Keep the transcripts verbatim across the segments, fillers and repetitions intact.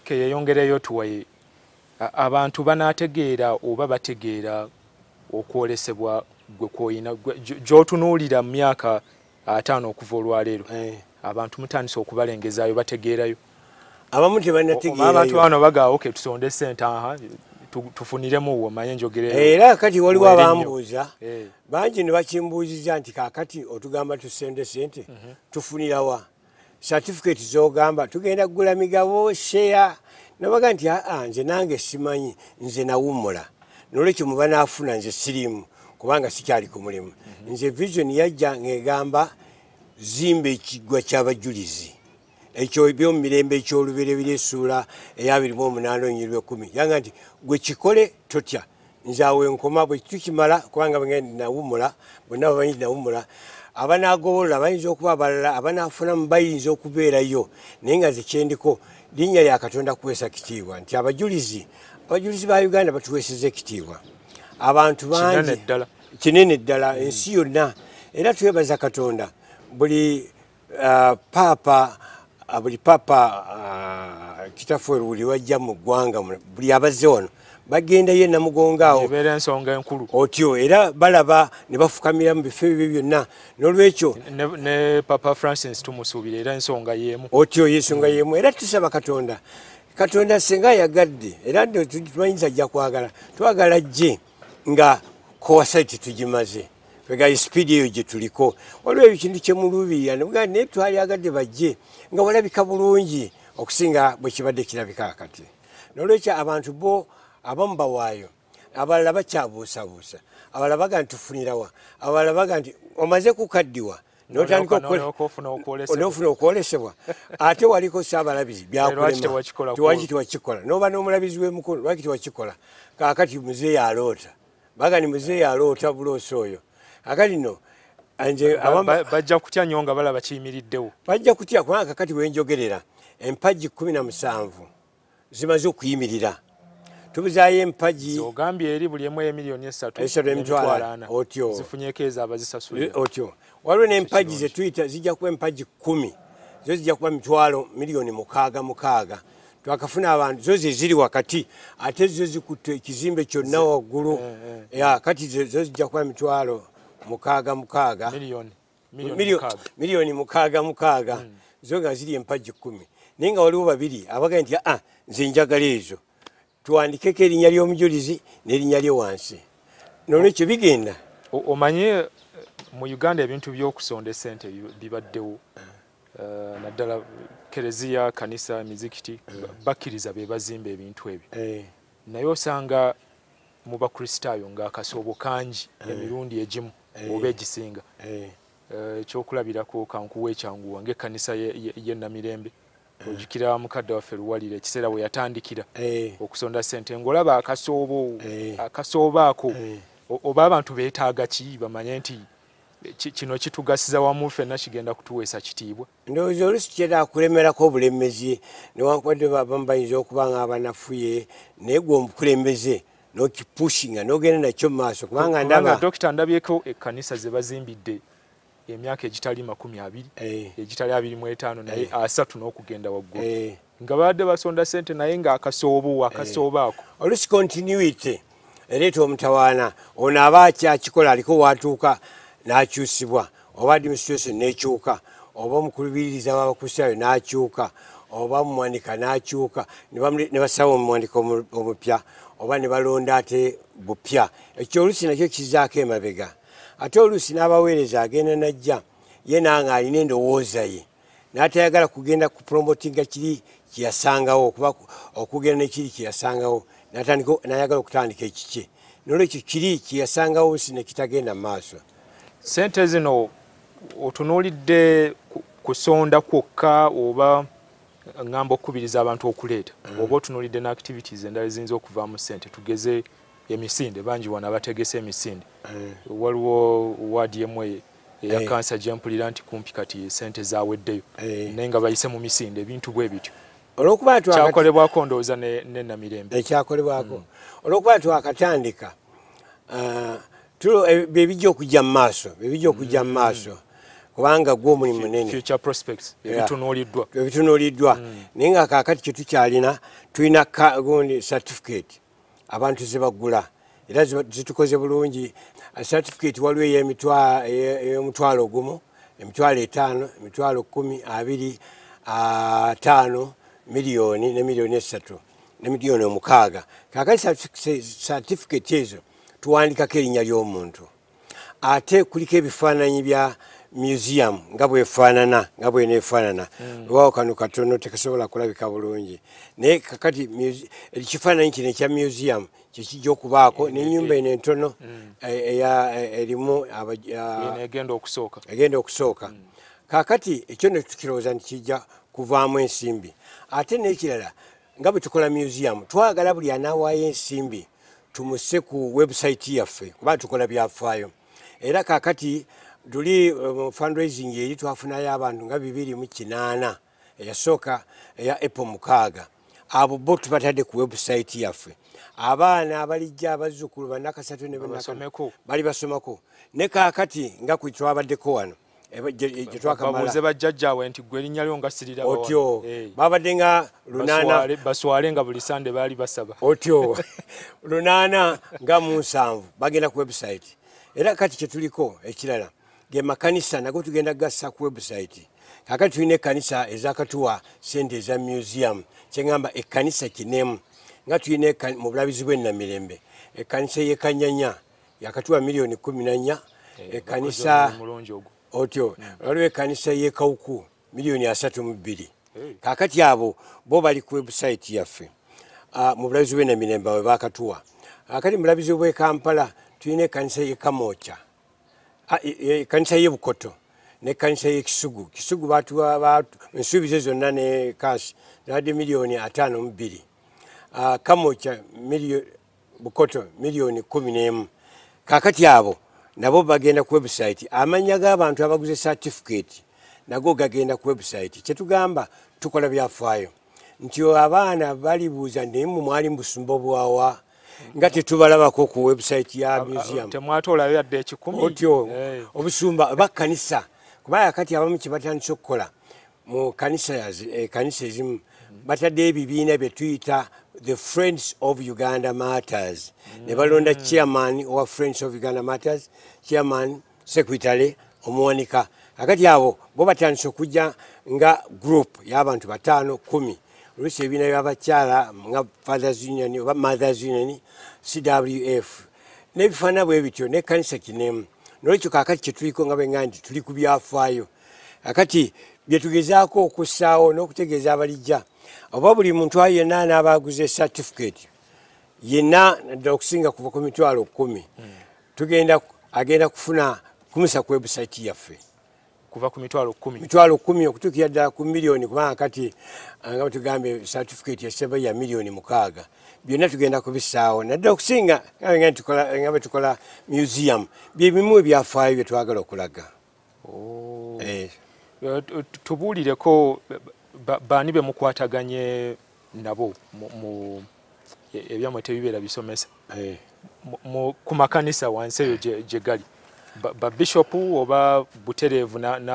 okay yeyongereyo tuwaye abantu banategeera oba bategeera okwolesebwa gwe koyina gyotunuulira mu myaka ataano okuva olwaleero abantu mutandise okubalengezaayo bategeerayo abamu tebanategeerayo abantu bano bagaawo okay tusonde ssente aha tufuniremu omanye njogere era kati waliwo abambuuza bangi ne bakimbuuziza nti kaakati otugamba tusende ssente tufunirawa certificate z'ogamba tugenda kugula migabo share nabaga nti aa nze nange simanyi nze nawummula nolwekyo muba naafuna nze sirimu kubanga sikyali ku mulimu nze vision yajja ng'egamba zimba ekigwa ky'abajulizi ekyo ebyomu mirembe ekyolubereberye essuula eyabiri mu omunaana onyirwa ekkumi yanga nti gwe kikole totya nze awo enkoma bwe tukimala kubanga bagenda nawummula bonna bamanyi nawummula abanagobolola bayinza okuba abalala abanaafunamu bayinza okubeerayo naye nga ze kyendiko linnya lya Katonda kuweesa kitiibwa nti abajulizi abajulizi ba Uganda batuweeseza ekitiibwa abantu bangi kinene ddala ensi yonna era twebaza Katonda buli uh, papa uh, buli papa uh, kitaffe buli wajja mu ggwanga buli abazze wano bagenda ye namugonga awo ebeera ensonga enkulu otyo era balaba ne bafukamira mu bifo ebyo byonna n'olwekyo ne, ne papa Francis tumusuubira era ensonga yeemu otyo yensonga mm. yeemu era tusaba Katonda Katonda senga yagadde era tumanyiza ajja kwagala twagala jje nga kowasaiti tugimaze twegala speedi eyo gye tuliko waliwo ebikintu kyemuluubirira nebuga naye twali agadde bajje nga walabika bulungi okusinga bwe kibadde kirabika kati n'olwekyo abantu bo abamu bawaayo abalala bakyabuusabuusa abalala baga nti tufunirawa abalala baga nti omaze kukaddiwa n'otandika n'ofuna okwolesebwa ate waliko saabalabizi byakulema tiwaki tewakikola n'oba n'omulabizi w'emikono lwaki tewakikola kaakati muzeeyi aloota baga ni muzeeyi aloota buloosi oyo akati no bajja kutya nnyo nga balaba kiyimiriddewo bajja kutya kubanga kakati wenjogerera empagi kumi na musanvu zimaze okuyimirira tubuzaayo empagi ogambye eri buli emu emiliyoni esatu emitwalo ana otyo zifunyeko ezo abazisasula otyo waliwo n'empagi ze tuyita zijja kuba empagi kumi zo zijja kuba mitwalo miliyoni mukaaga mukaaga twakafuna abantu zo ze ziri wakati ate zo zikutte ekizimbe kyonna waggulu ya kati zo zijja kuba mitwalo mukaaga mukaaga miliyoni mukaaga mukaaga zo nga ziri empagi kumi naye nga waliwo babiri abaga nti aa nze njagala ezo tuwandikeko erinnya ly'omujulizi n'erinnya lye wansi nolwekyo bigenda omanye mu Uganda ebintu by'okusonda essente bibaddewo naddala kereziya kanisa emizikiti bakkiriza be bazimba ebintu ebyo naye osanga mu bakristaayo ng'akasoobo kangi emirundi egimu oba egisinga ekyokulabirako kankuwa ekyanguwa ng'ekkanisa y'e Namirembe ojjukira mukadde waffe Luwalire ekiseera bwe yatandikira okusonda ssente ng'olaba akasoobo akasoobo ako oba abantu beetaaga ki bamanye nti kino kitugasiza wamu ffenna kigenda kutuweesa kitiibwa ndowooza oluusi kyera kulemerako obulemezi newankubadde babamu bayinza okuba nga abanafuye naye gwe omukulembeze n'okipushinga n'ogenda nakyo mu maaso kubanga ndaba dokita ndabyeko ekkanisa ze bazimbidde emyaka egitali makumi abiri egitali abiri mu etaano naye asatu n'okugenda waggulu nga badde basonda ssente naye ng'akasoobo akasoobo ako oluusi continuity ereeta omutawaana ono aba akyakikola aliko watuuka n'akyusibwa oba administration n'ekyuka oba omukulubiririza w'abakristaayo n'akyuka oba mumwanika n'akyuka ne basaba omumwanika omupya oba ne balonda ate bupya ekyo oluusi nakyo kizaako emabega ate oluusi n'abaweereza agenda najja ye nanga alina endowooza ye n'atayagala kugenda ku promotinga kiri kyeyasangawo okuba okugenda nekiri kyeyasangawo n'ayagala okutandika ekikye nolwekyo kiri kyeyasangawo si nekitagenda mu maaso sente zino otunuulidde kusonda kwokka oba ngamba okukubiriza abantu okuleeta oba otunuulidde n'activities endala eziyinza okuvaamu ssente tugeze emisinde bangi wano abategese emisinde waliwo waadi emu eya kansa gyempulira nti kumpi kati sente zaaweddeyo naye nga bayise mu misinde ebintu bwe bityo olwokuba kyakolebwako ndowooza ne Namirembe ekyakolebwako olwokuba twakatandika bye bijja okujja mu maaso bye bijja okujja mu maaso kubanga gwo muli munene future prospects ebitunuuliddwa ebitunuuliddwa naye nga kaakati kye tukyalina tulina gundi certificate abantu ze bagula era zitukoze bulungi. Certificate waliwo ey'omutwalo gumu, emitwalo etaano, emitwalo kumi, abiri, ataano, miliyoni ne miliyoni esatu ne miliyoni omukaaga. Kaakati certificate ezo tuwandikako erinnya ly'omuntu ate kuliko ebifaananyi bya museum nga bwefaanana nga bweneefaanana lwawo kano katono tekasobola kulabika bulungi naye kakati ekifaananyi kino ekya museum kyekijja okubaako n'ennyumba eno entono erimu egenda okusooka egenda okusooka kaakati ekyo ne tukirowooza nti kijja kuvaamu ensimbi ate n'ekirala nga bwe tukola museum twagala buli anaawaayo ensimbi tumusse ku website yaffe kuba tukola byafaayo era kaakati tuli mu fundraising eri twafunayo abantu nga bibiri mu kinaana eyasooka eya Apple mukaaga abo bo tubatadde ku website yaffe abaana abalijja abazzukulu bannakasatu ne basomeko bali basomako ne kaakati nga kwe twabaddeko wano babuuze bajjajjaawe nti gwe erinnya lyo nga sirira otyo babadde nga lunaana baswale nga buli sande baali basaba otyo lunaana nga mu nsanvu bagenda ku website era kati kyetuliko ekirala ge makanisa nago tugenda gassa ku website kakati tulina ekkanisa ezakatuwa sente eza museum kyeŋŋamba ekkanisa kinemu nga tulina mu bulabizi bw'ennamirembe ekkanisa y'ekanyanya yakatuwa miliyoni kumi na nnya ekkanisa otyo waliwo ekkanisa y'ekawuku miliyoni asatu mu bbiri kakati abo bo bali ku website yaffe mu bulabizi bw'ennamirembe bwe bakatuwa kakati mu bulabizi bw'e Kampala tulina ekkanisa y'ekamooca ekkanisa y'ebukoto n'ekkanisa y'ekisugu kisugu batuwa ensuubize zonna ne kaasi zaadde miliyoni ataano mu bbiri kamooca bukoto miliyoni kumi n'emu kaakati abo nabo bagenda ku website amannya g'abantu abaguze certificate nago gagenda ku website kyetugamba tukola byafaayo nti abaana balibuuza naye mu mwali mu busumba obwawa nga tetubalabako ku website ya museum temwatoola yadde ekikumi otyo obusumba bakkanisa kubanga kati abamu kye batandise okukola mu kanisa ezimu batadde ebibiina bye tuyita the Friends of Uganda Matters ne balonda chairman owa Friends of Uganda Matters chairman secretary omuwanika akati abo bo batandise okujja nga group y'abantu bataano kumi oluusi ebibiina by'abakyala nga Fathers Union oba Mothers Union C W F n'ebifaana bwe bityo n'ekkanisa kinemu n'olwekyo kaakati kye tuliko nga bwenga nti tuli ku byafaayo akati bye tugezaako okussaawo n'okutegeeza abalijja oba buli muntu ayo yenna n'abaaguze certificate yenna naddala okusinga kuva ku mitwalo kumi tugenda agenda kufuna kumusa ku website yaffe kuva ku mitwalo kumi mitwalo kumi okutuukira ddala ku miliyoni kubanga kati nga bwetugambye certificate yaseba ya miliyoni mukaaga byonna tugenda kubissaawo naddala okusinga nga bwe tukola museum bye bimu ebyafaayo bye twagala okulaga. Tubuulireko baani be mukwataganye nabo mu ebyamwe tebibeera bisomesa ku makanisa wansi eyo gye gali ba bishop oba butereevu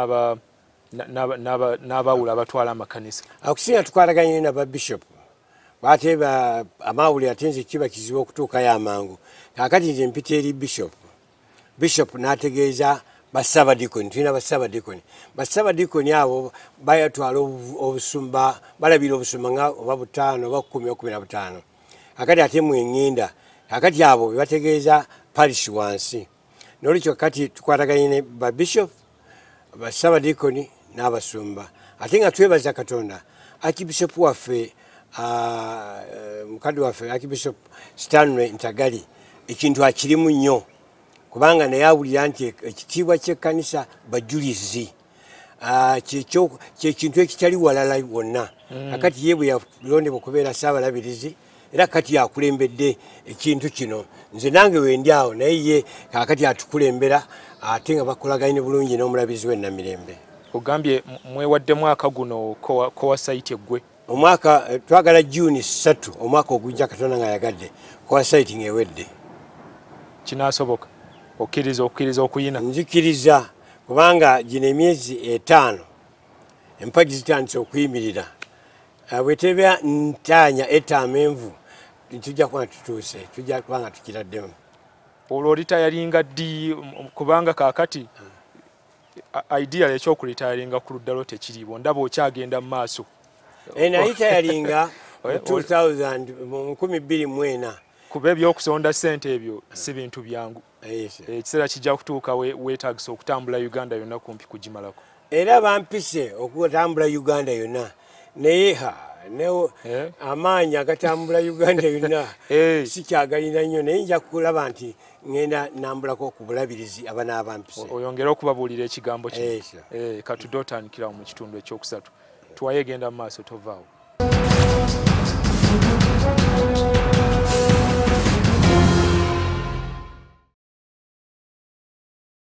n'abawula abatwala amakanisa akusinga tukwataganye na ba bishop bate amawulire ate nze kiba kizibu okutuukayo amangu kaakati nze mpita eri bishop bishop n'ategeeza basabadikoni tulina basabadikoni basabadikoni abo bayatwala obusumba balabira obusumba nga oba butaano oba kumi okumi na butaano akati ate mweŋŋenda akati abo bebategeeza parish wansi n'olwekyo kati tukwataganye ne babishop basabadikoni n'abasumba ate nga twebaza Katonda akibishop waffe mukadde waffe akibishop Stanley Ntagali ekintu akirimu nnyo kubanga naye awulira nti ekitiibwa ky'ekkanisa bajulizi kyekintu ekitali walala wonna akati ye bwe yalondebwa okubeera saabalabirizi era kati yakulembedde ekintu kino nze nange wendi awo naye ye kakati atukulembera ate nga bakolaganye bulungi n'omulabizi w'ennamirembe. Ogambye mwewadde mwaka guno kowa site eggwe omwaka twagala June ssatu omwaka ogujja Katonda nga yagadde kowa site ng'ewedde kinaasoboka okkiriza okkiriza okuyina nzikiriza kubanga gino emyezi etaano empagi zitandise okuyimirira bwetebya ntaanya etamenvu tujja kuba tutuuse tujja kubanga tukiraddemu olwo ritayalinga ddi kubanga kaakati idea ekyokuritayalinga ku luddalo tekiriiwo ndaba okyagenda mu maaso nayitayalinga nkumi bbiri mu ena kuba ebyokusonda ssente ebyo si bintu byangu ekiseera kijja kutuuka weetagisa okutambula Uganda yonna kumpi kugimalako era bampise okutambula Uganda yonna naye amaanyi agatambula Uganda yonna sikyagalina nnyo naye nja kulaba nti ngenda nambulako ku bulabirizi abanaabampise oyongere okubabuulira ekigambo kino katudde otandikirawo mu kitundu ekyokusatu tuwaye genda mu maaso tovaawo.